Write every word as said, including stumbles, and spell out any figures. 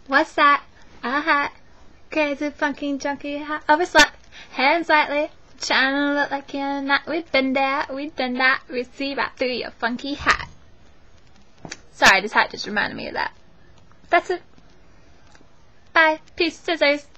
What's that? A hat. Crazy, funky, junky hat. Overslept. Hands lightly. Trying to look like you're not. We've been there. We've done that. We see right through your funky hat. Sorry, this hat just reminded me of that. That's it. Bye. Peace. Scissors.